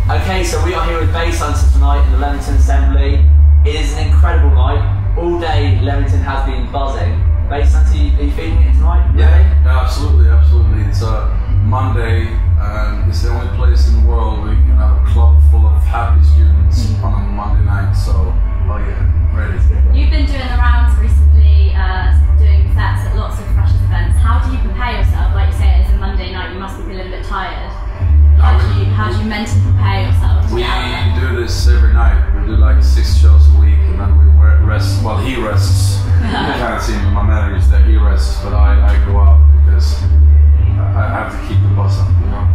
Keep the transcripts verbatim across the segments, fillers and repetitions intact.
Okay, so we are here with Basshunter tonight in the Leamington Assembly. It is an incredible night. All day Leamington has been buzzing. Basshunter, are you, are you feeling it tonight? Yeah, yeah, absolutely, absolutely. It's a Monday and it's the only place in the world where you can have a club full of happy students on a Monday night, so oh yeah, ready. You've been doing the rounds recently, uh, doing sets at lots of freshers events. How do you prepare yourself? Like you say, it's a Monday night, you must be feeling a bit tired. How do you, how do you mentally prepare yourself? We do this every night. We do like six shows a week and then we rest. Well, he rests. You can't see me, my manager is there, he rests, but I, I go out because I have to keep the bus up, you know?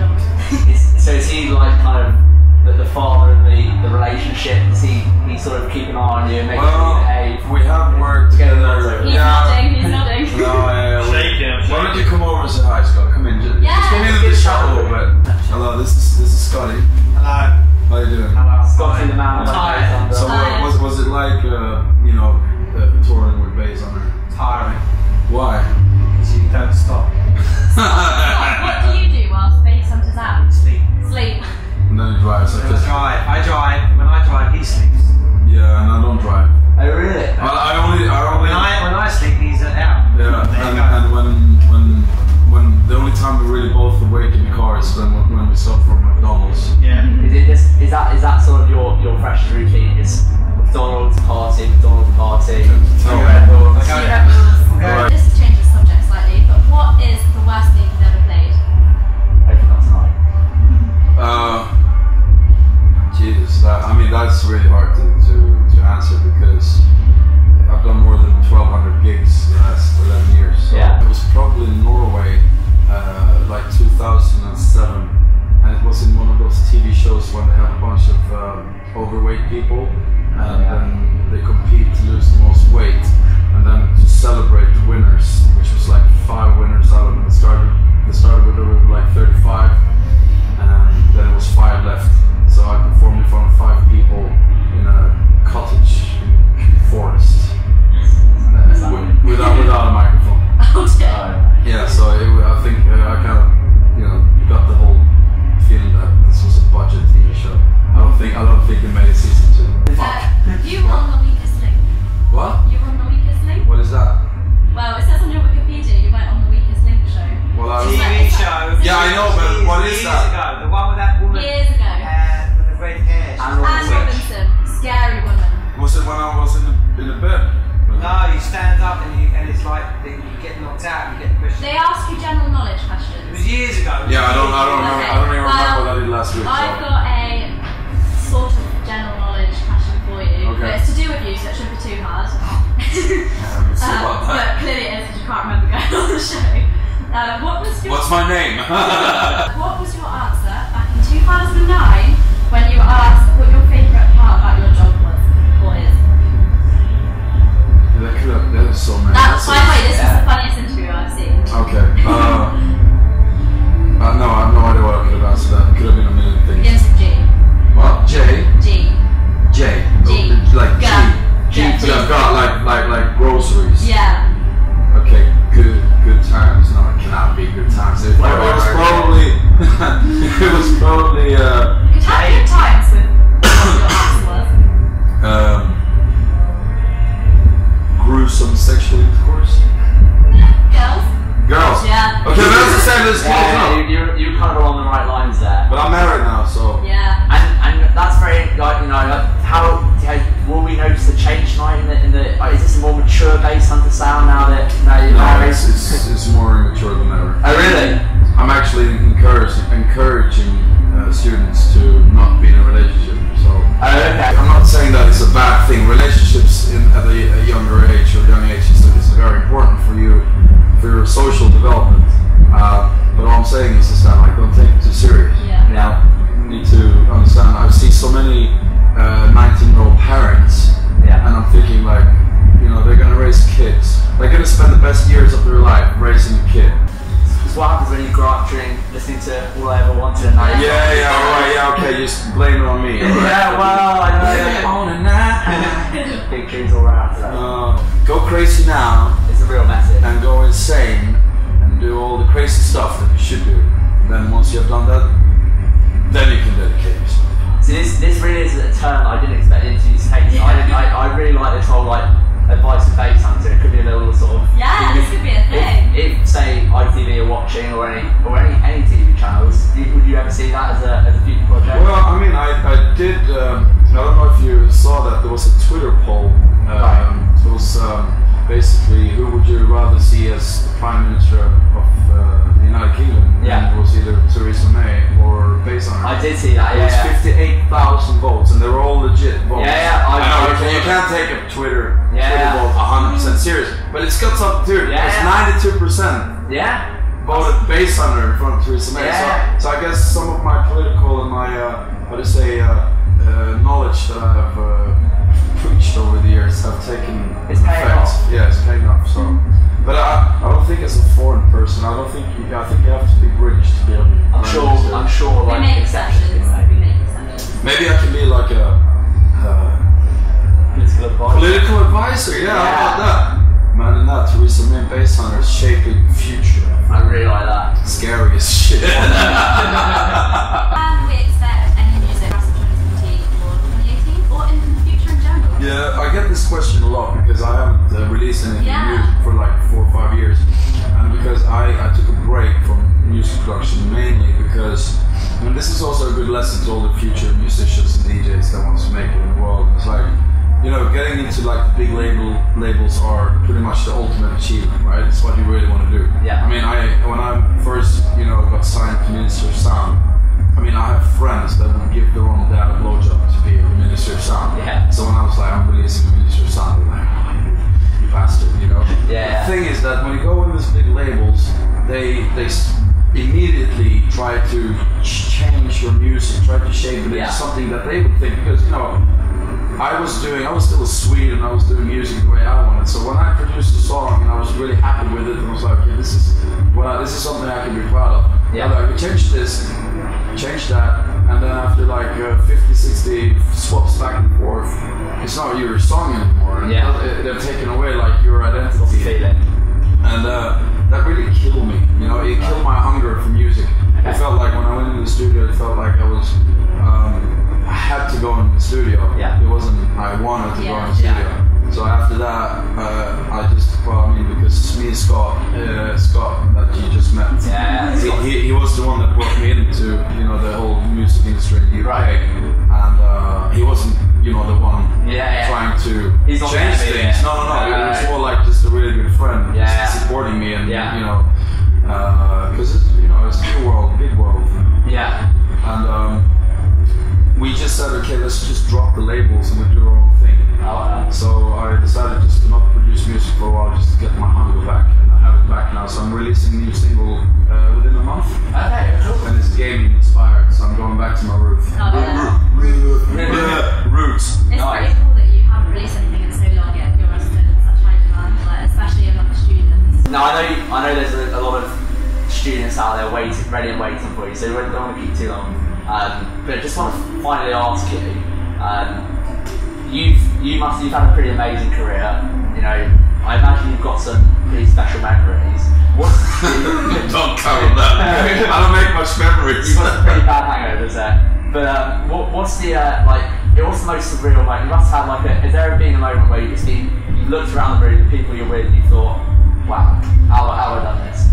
So is he like kind of the, the father in the, the relationship? Is he, he sort of keep an eye on you and make well, sure you behave? We have worked together. He's yeah. nodding, he's nodding. No, yeah, shake him. Why don't you come over and say hi, Scott? Come in, just, yeah. just get into the shot a little bit. Hello, this is this is Scotty. Hello. How you doing? Hello. Scotty the man. Tired. So what, was was it like, uh, you know, uh, touring with Basshunter? Tiring. Why? Because you don't stop. what, what do you do whilst Basshunter's out? Sleep. Sleep. And then you drive. So I just, drive. I drive. When I drive, he sleeps. yeah, and I don't drive. Oh really? Well, I only, I only. When I when I sleep, he's out. Yeah, There and, you go. and when when when the only time we really both awake in the car is when when we stop from McDonald's. Yeah. Is it just, is that is that sort of your your fresh routine? Just McDonald's party, McDonald's party. Okay. Red Bulls. Okay. Two Red Bulls. Alright. This has changed the subject slightly, but what is the worst thing you've ever played? Hopefully not tonight. Uh, Jesus, that, I mean that's really hard to, to, to answer because I've done more than twelve hundred gigs in the last eleven years. So Yeah. it was probably in Norway, uh, like two thousand seven, and it was in one of those T V shows when they have a bunch of um, overweight people, and Yeah. then they compete to lose the most weight, and then to celebrate the winners, which was like five winners out of them. It started, they started with like thirty-five, and then it was five left. So I performed in front of five people in a cottage forest uh, without without a microphone. Oh dear. Oh. Yeah, so it, I think uh, I kind of you know got the whole feeling that this was a budget T V show. I don't think I don't think they made a season two. Uh, you were on the weakest link. What? You were on the weakest link? What is that? Well, it says on your Wikipedia you went on the weakest link show. Well, I T was, V show. Yeah, I know, but Years- what is years that? Ago, the one with that woman. Years ago. Uh, with the red hair. She Anne was Anne a witch. Robinson, scary woman. was it when I was in the in the bed? No, you stand up and you and it's like you get knocked out. You get pushed. They ask you general knowledge It questions. was years ago. Yeah, I don't I don't remember, I don't even remember Well, what I did last week. I've So. got a sort of general knowledge question for you, Okay. but it's to do with you, so it shouldn't be too hard. Yeah, let's see Um, about but that. clearly it is because you can't remember going on the show. Uh, what was your What's my name? What was your answer back in two thousand nine when you were asked what your favourite part about your job was or is? There could have, there was so many. That's by the way, this Yeah. was the funniest interview I've seen. Okay. Uh, uh, no, I have no idea what I could have answered that. It could have been a million things. Begins with G. What? J? G. J. G. Oh, like G. Gun. G. Yeah, But G. I've got like like like groceries. Yeah. Okay. Good good times. No, it cannot be good times. It, it was probably it was probably uh, You could have good times with what your answer was. um, gruesome sexual intercourse. Girls? Girls. Yeah. Okay, but that's the same as Yeah, you, you, you kind of along the right lines there. But I'm married now, so. Yeah. And and that's very like you know like, how, how will we notice the change tonight in the in the like, is this a more mature Basshunter sound now that now you're No, married? it's, it's, it's more immature than ever. Oh really? I'm actually encouraging encouraging uh, students to not be in a relationship. So Oh okay. I'm not saying that it's a bad thing. Relationships in, at a, a younger age or young age is, is very important for you for your social development. Uh, but all I'm saying is, is that like don't take it too serious. Yeah. Yeah. You need to understand. I've seen so many nineteen-year-old parents, Yeah. and I'm thinking like, you know, they're gonna raise kids. They're gonna spend the best years of their life raising a kid. So what happens when you grow up during listening to All I Ever Wanted and Now You Yeah, yeah, all right, yeah, okay, just blame it on me. All right? Yeah, well, I know. Yeah, on and now. Big trees all around for that. Uh, go crazy now It's a real message. and go insane and do all the crazy stuff that you should do. Then once you have done that, then you can dedicate. I really like this whole like advice to Basshunter. It could be a little sort of yeah, this could be a thing. If, if say I T V are watching or any or any any T V channels, would you ever see that as a as a future project? Well, I mean, I I did. Um, I don't know if you saw that there was a Twitter poll. Um, right. It was um, basically who would you rather see as the Prime Minister of uh, the United Kingdom? Yeah. And it was either Theresa May or Basshunter. I did see that. It Yeah. was yeah. fifty-eight thousand votes, and they were all legit votes. Yeah, yeah. I, I know, I, you, you can't take a Twitter Yeah. Twitter vote one hundred percent serious, but it's got some dude. Yeah, it's yeah. ninety-two percent Yeah. voted Basshunter in front of Theresa May. Yeah. So, so I guess some of my political and my uh, how to say uh, uh, knowledge that I have uh, preached over the years have taken It's paying effect. off. Yeah, it's paying off. So, but I, I don't think as a foreign person, I don't think you, I think you have to be British to be able. I'm sure. I'm sure. We Like make exceptions. We make exceptions. Maybe I can be like a. Uh, Political advice. Political advisor, yeah, Yeah. how about that? Imagine that, Theresa May and Basshunter shaping the future. I really like that. Scary as shit. Can we expect any music for twenty seventeen or twenty eighteen or in the future in general? Yeah, I get this question a lot because I haven't uh, released anything Yeah. new for like four or five years. And because I, I took a break from music production mainly because, I mean, this is also a good lesson to all the future musicians and D Js that want to make it in the world. It's like, you know, getting into like the big label labels are pretty much the ultimate achievement, right? It's what you really want to do. Yeah. I mean, I when I first, you know, got signed to Minister of Sound, I mean, I have friends that would give their own dad a blowjob to be a Minister of Sound. Yeah. So when I was like, I'm releasing a Minister of Sound, they're like, oh, you bastard, you know? Yeah. The thing is that when you go in these big labels, they they s- immediately try to ch- change your music, try to shape it Yeah. into something that they would think, because, you know, I was doing, I was still a Swede and I was doing music the way I wanted. So when I produced a song and I was really happy with it, and I was like, okay, this is, well, this is something I can be proud of. Yeah. I'm like, we changed this, change that, and then after like uh, fifty, sixty swaps back and forth, it's not your song anymore. And Yeah. it- they're taking away like your identity. What's the feeling? And uh, that really killed me. You know, it killed my hunger for music. It felt like when I went into the studio, it felt like I was, um, I had to go in the studio. Yeah. It wasn't, I wanted to go in the Yeah. studio. So after that, uh, I just, well, I mean, because me and Scott, uh, Scott that you just met, Yeah. he, he, he was the one that brought me into, you know, the whole music industry in the U K. Right. And uh, he wasn't, you know, the one Yeah, yeah. trying to He's not change gonna be things. there. No, no, no. Right, It was right. more like just a really good friend, Yeah, yeah. just supporting me, and Yeah. you know, because it's, you know, it's a big world, big world, Yeah. and um, we just said, okay, let's just drop the labels and we do our own thing. I like that. So I decided just to not produce music for a while, just to get my hunger back, and I have it back now. So I'm releasing a new single uh, within a month, Okay, cool. and it's gaming inspired. So I'm going back to my roots. Oh, yeah. Roots. It's Nice. pretty cool that you haven't released anything in so long yet. You're still in such high demand, like, especially among students. No, I know. You, I know there's a, a lot of students out there waiting, ready and waiting for you. So we don't want to keep too long. Um, but I just want to finally ask you. Um, you've you must you've had a pretty amazing career. You know, I imagine you've got some pretty special memories. What's Don't cover that. I don't make much memories. You've got some pretty bad hangovers there. But um, what, what's the uh, like? What's the most surreal moment? You must have like a. Has there ever been a moment where you just been, you looked around the room, the people you're with, and you thought, "Wow, how how have I done this?"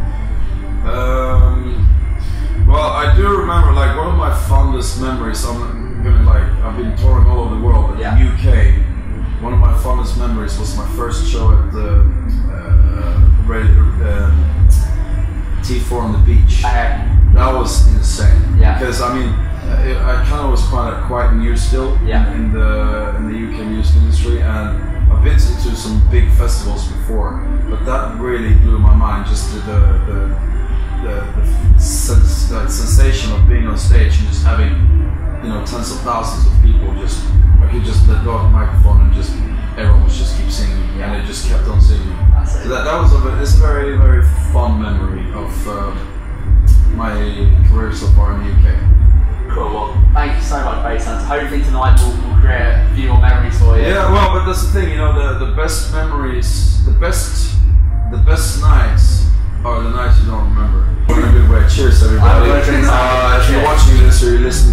Um, well, I do remember, like, one of my fondest memories. I'm gonna like, I've been touring all over the world, but Yeah. the U K. One of my fondest memories was my first show at the uh, radio, um, T four on the beach. Okay. That was insane. Yeah. Because I mean, I, I kind of was quite quite new still Yeah. in the in the U K music industry, and I've been to, to some big festivals before, but that really blew my mind. Just the the the, the, the sens- the sensation of being on stage and just having, you know, tens of thousands of people just. I could just let go of the microphone and just everyone was just keep singing, Yeah. and it just kept on singing. That's it. So that, that was a it's a very very fun memory of uh, my career so far in the U K. Cool. Well, thank you so much, Basshunter. Hopefully tonight we'll, we'll create a few more memories for you. Yeah, well, but that's the thing, you know, the, the best memories, the best the best nights are the nights you don't remember. In a good way. Cheers, everybody. I'm gonna drink some. Uh, if you're Cheers. watching this or you're listening